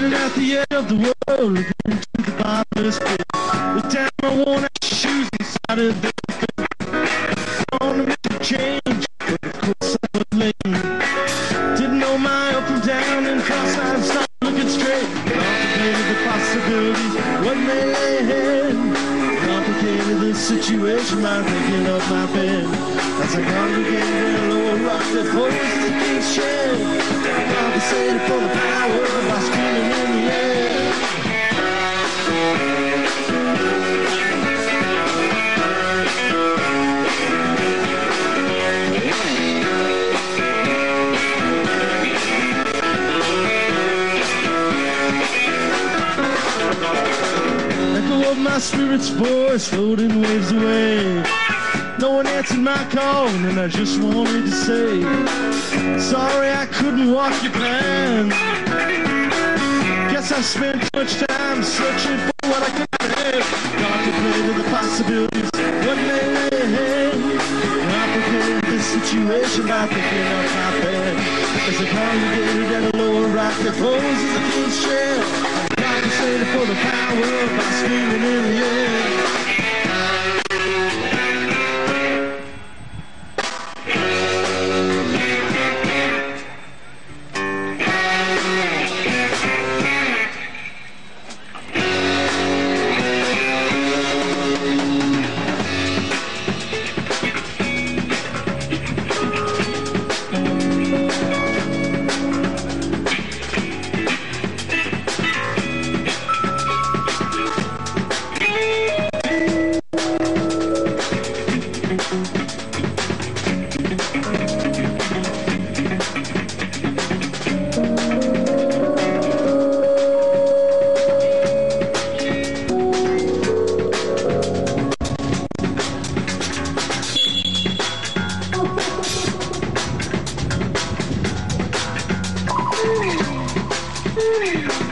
Standing at the edge of the world, looking into the bottomless pit. The time I worn out shoes inside of the pit. On to make a change, but of course I was late. Didn't know my up and down, and cross-eyed stopped looking straight. Complicated the possibilities, what may lay ahead. Complicated the situation by thinking of my bed. As I congregated a lower rock that forced the king's shed. Compensated for the power by screaming in the air. Echo of my spirit's voice floating waves away. No one answered my call, and I just wanted to say, sorry I couldn't walk your plan. Guess I spent too much time searching for what I could have. Contemplated the possibilities, what may lay ahead. Complicated this situation by thinking of my bed. As I congregated at a lower rock that falls in the king's chair. Compensated for the power by screaming in the air. Hey!